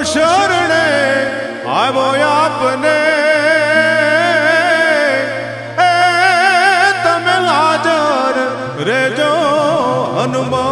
शरणे आवो आपने तमे हाजर रेजो हनुमान।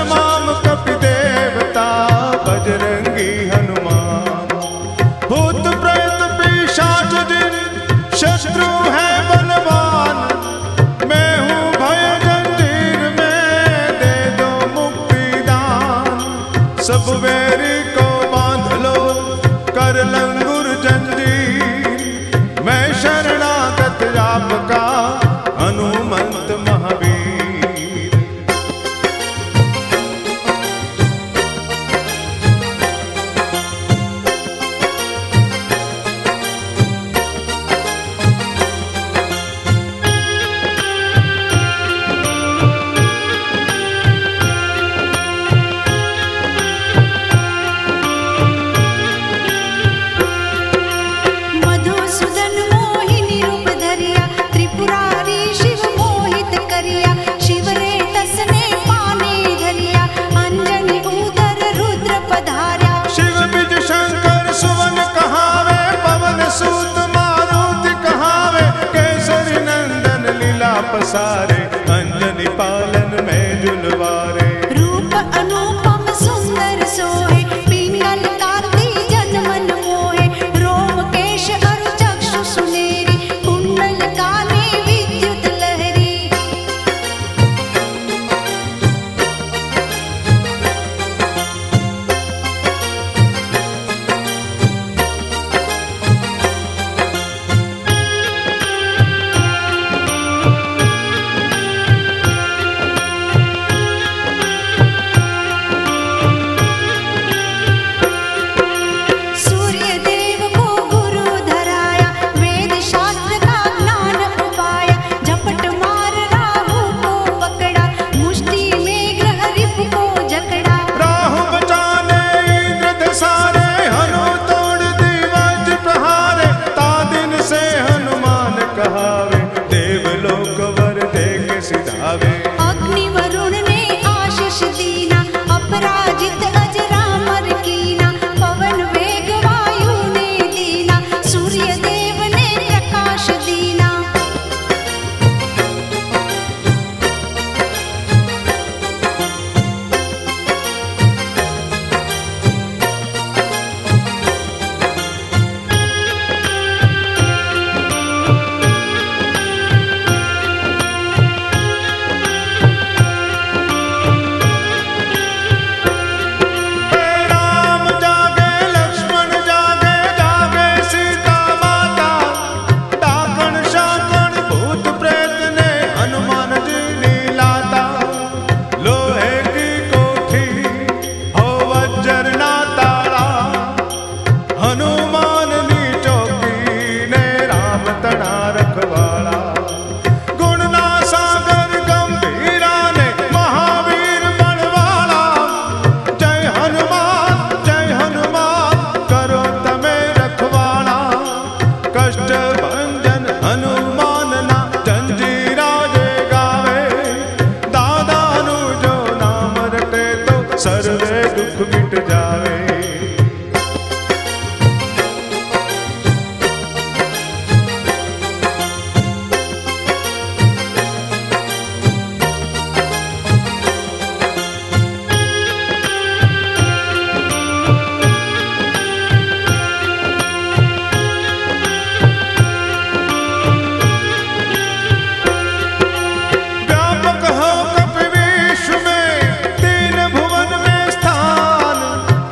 क्षमाम कपि देवता बजरंगी हनुमान। भूत प्रेत पिशाच जिन शत्रु है बलवान, मैं हूँ भय जंजीर में दे दो मुक्ति दान। सब वैरी को बांध लो कर लंगुर जंजीर, मैं शरणागत आपका हनुमंत महावीर। सारे अंजनी पालन में जुलवारे, रूप अनुपम सुंदर सोहे, पिंगल कांति जन मन मोहे। रोम केश अरु चक्षु सुनेरी, कुंडल काने विद्युत लहरी। अग्नि वरुण ने आशीष दीना, अपराजित अजरामर कीना। पवन वेग वायु ने दीना, सूर्य देव ने प्रकाश दीना। सर्वे दुख मिट जावे। व्यापक हो कपि विश्व में, तीन भुवन में स्थान।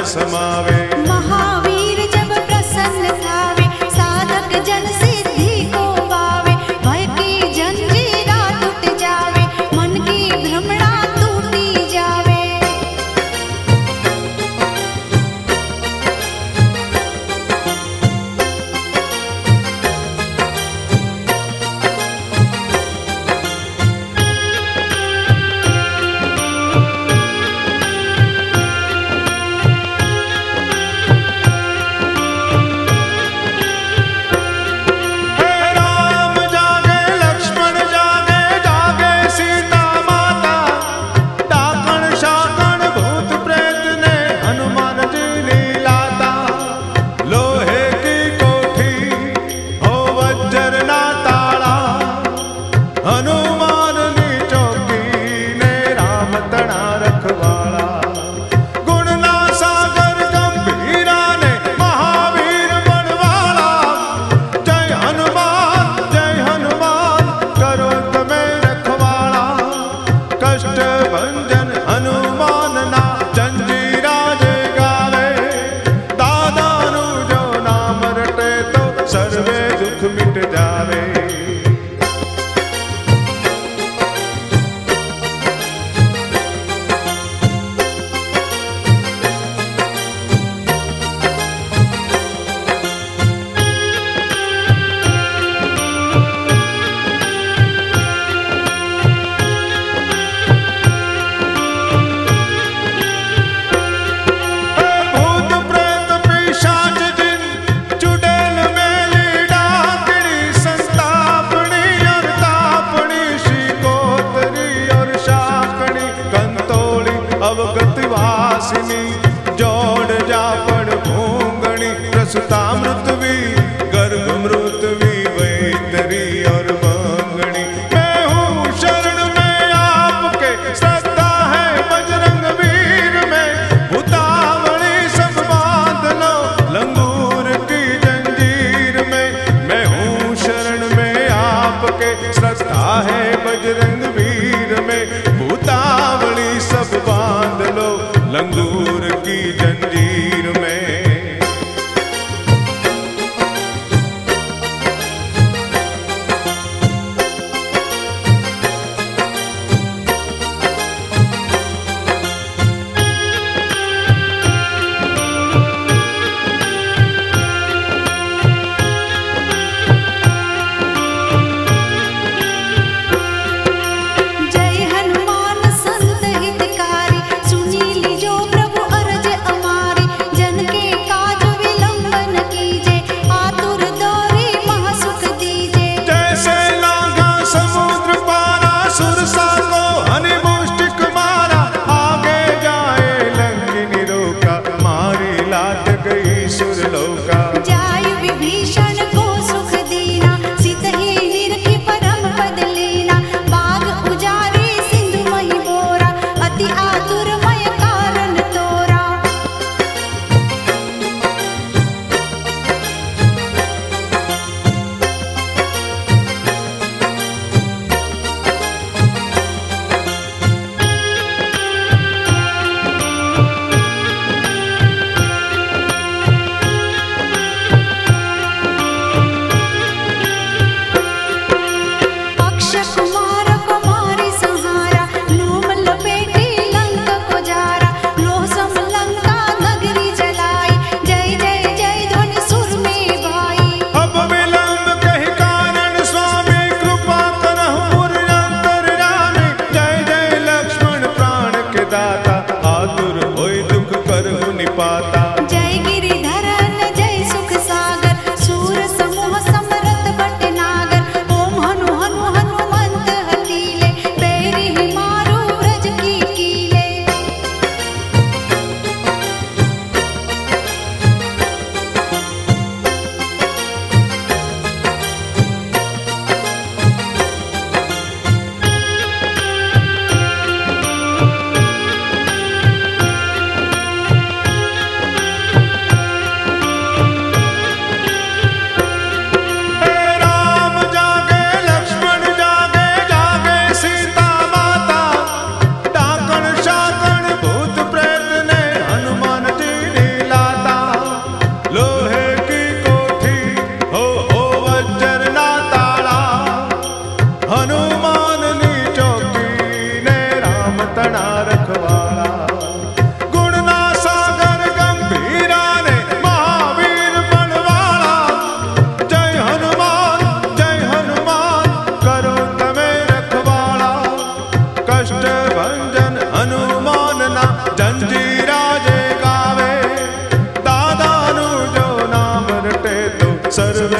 समावे। महावीर जब प्रसन्न थावे साधक जन सिद्धि को पावे। भय की जंजीरा टूट जावे मन की भ्रमणा टूटी जावे। संता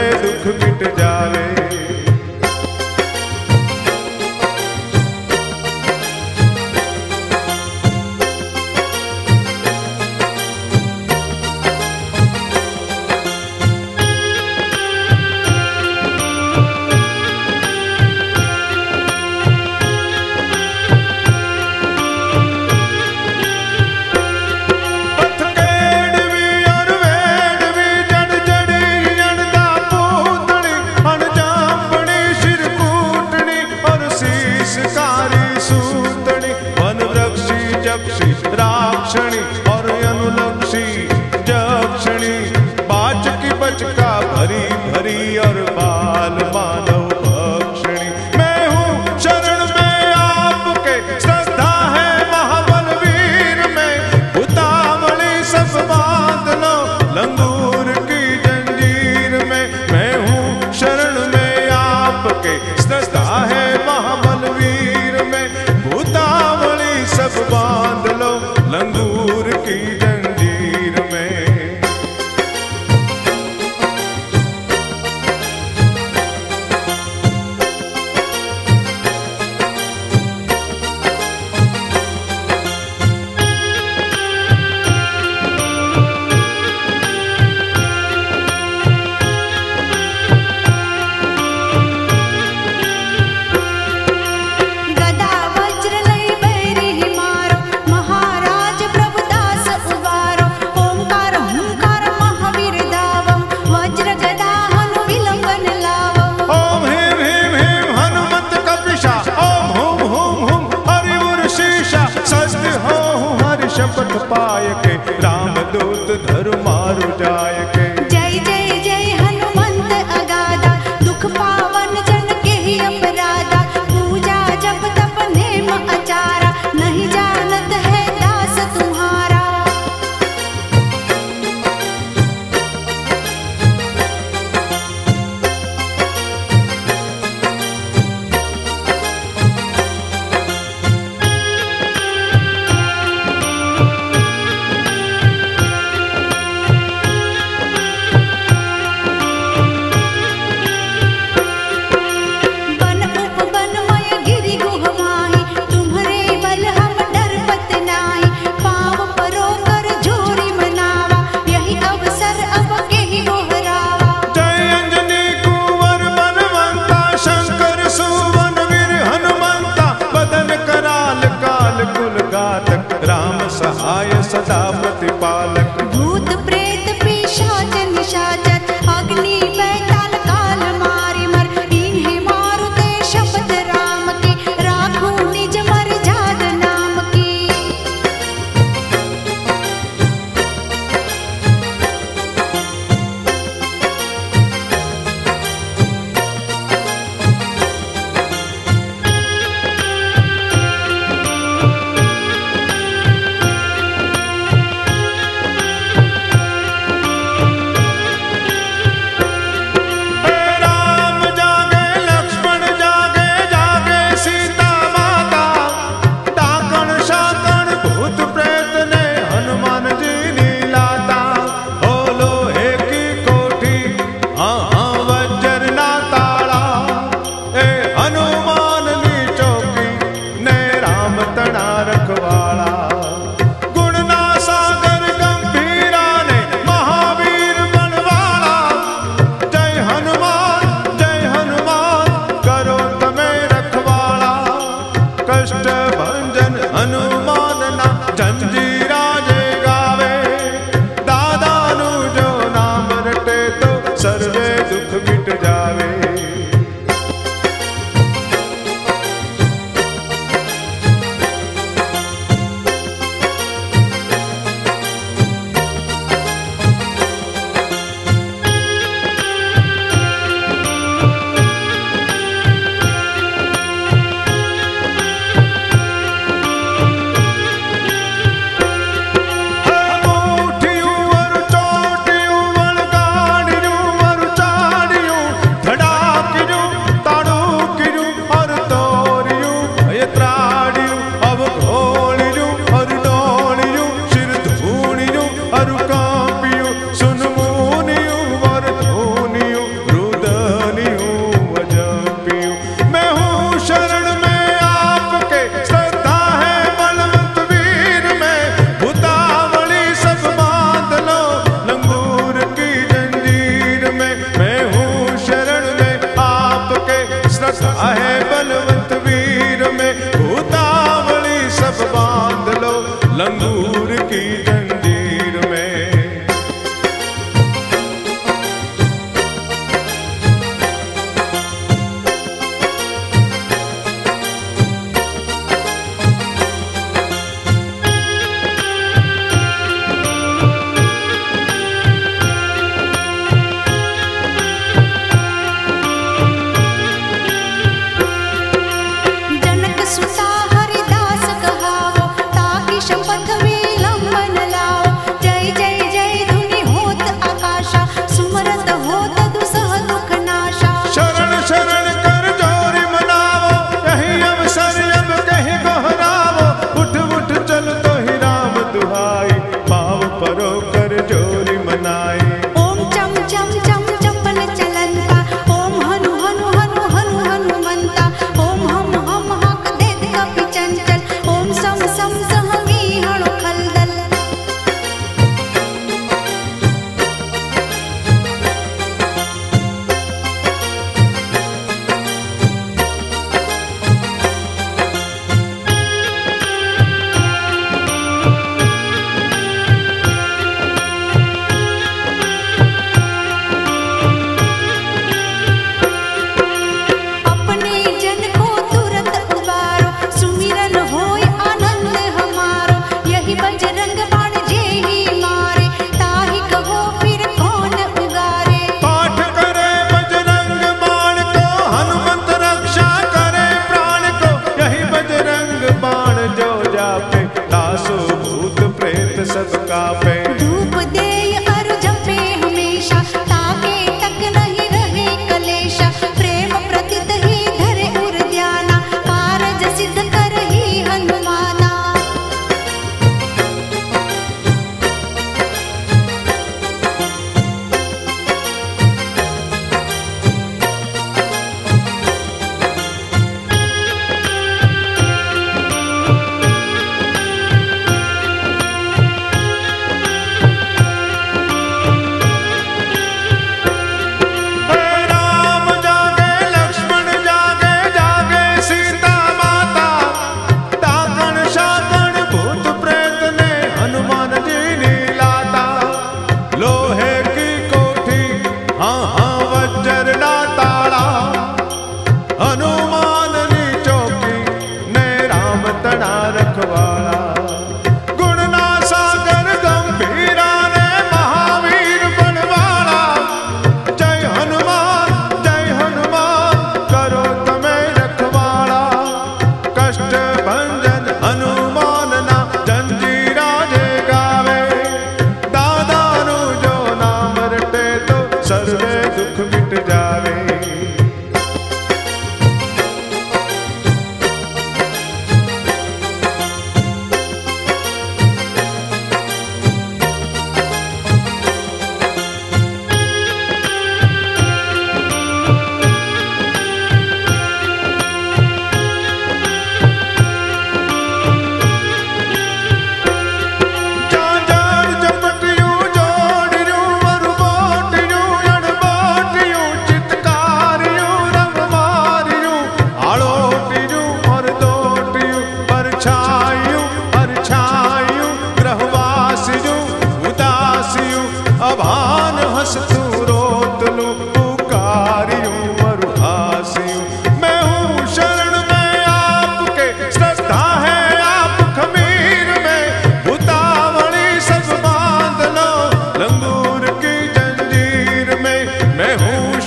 दुख मिट जावे। राक्षणी और अनुलक्षी जक्षणी बाचकी बचका भरी भरी और बाल मानव भक्षणी। मैं हूँ शरण में आपके, श्रद्धा है महाबलवीर में। उतावली सब बांध लो लंगूर की जंजीर में। मैं हूँ शरण में आपके, श्रद्धा है महाबलवीर में। उतावली सब बांध लो लंगूर की जंजीर में।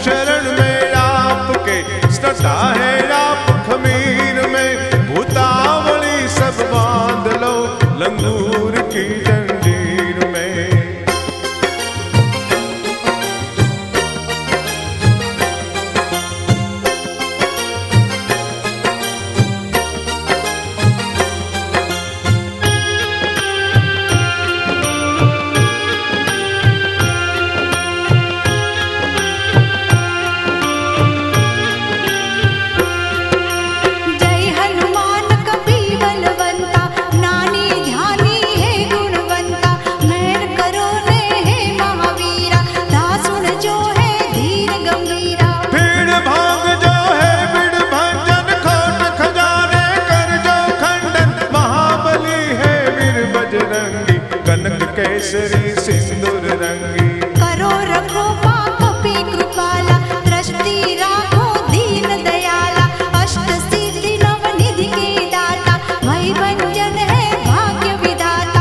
शरण में आपके सदा है आप खमीर में। भूतावली सब बांध लो लंगूर की जंजीर में। जय हनुमान कपि बलवंता, नानी ध्यानी है गुणवंता। मेहर करो ने हे महावीरा, दासुन जो है धीर गंभीरा। भीड़ भाग जो है बिड़ भंजन, खोट खजाने कर जो खंडन। महाबली है वीर बजरंगी, कनक केसरी सिंदूर रंगी। करो रखो कपि कृपाला, दृष्टि राखो दीन दयाला। अष्ट सिद्धि नव निधि के दाता, भय भंजन है भाग्य विधाता।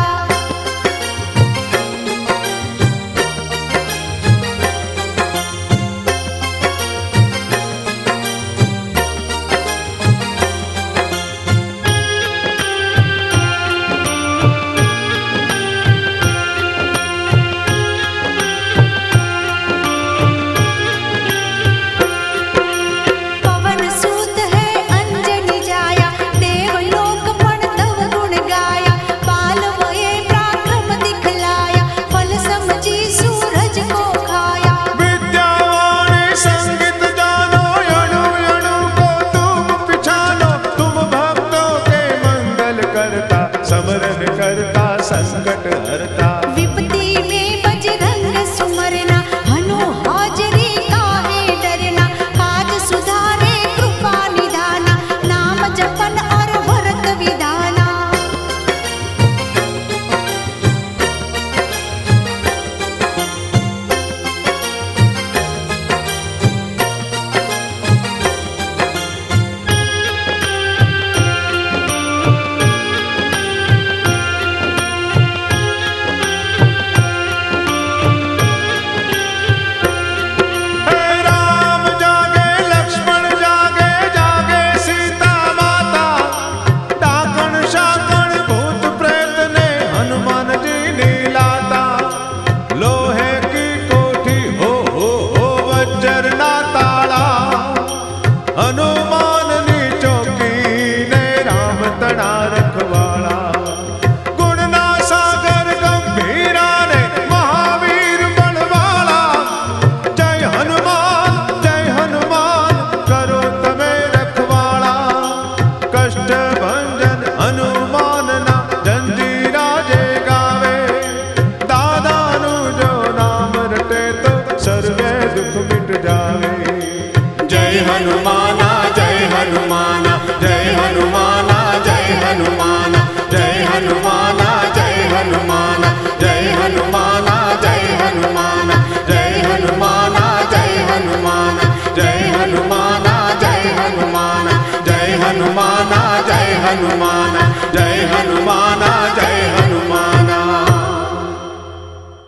पवन सूत है अंजनी जाया, देवलोक पण तव गुण गाया। पालवए पराक्रम दिखलाया, फल समझी सूरज को खाया। विद्यावाणी संगीत जानो, अणु अणु को तुम पिछानो। तुम भक्तों के मंगल करता, समरन करता संकट हरता। विपत्ति में बजरंग सुमरना, हनु हाजरी काहे डरना। काज सुधारे कृपा निधाना, नाम जपन और व्रत विधाना। हे राम जागे लक्ष्मण जागे, जागे सीता माता। डाकण शाकण भूत प्रेत ने हनुमान जी ने लाता। लोहे की कोठी हो वज्र ना ताला। हनुमान नी चौकी ने राम तड़ा रखवाला। गुण ना सागर गंभीरा ने महावीर बलवाला। जय हनुमान करो तमे रखवाला। कष्ट भंजन हनुमान ना जंजीरा जे गावे। दादा नु जो नाम रटे तो सर्वे दुख मिट जावे।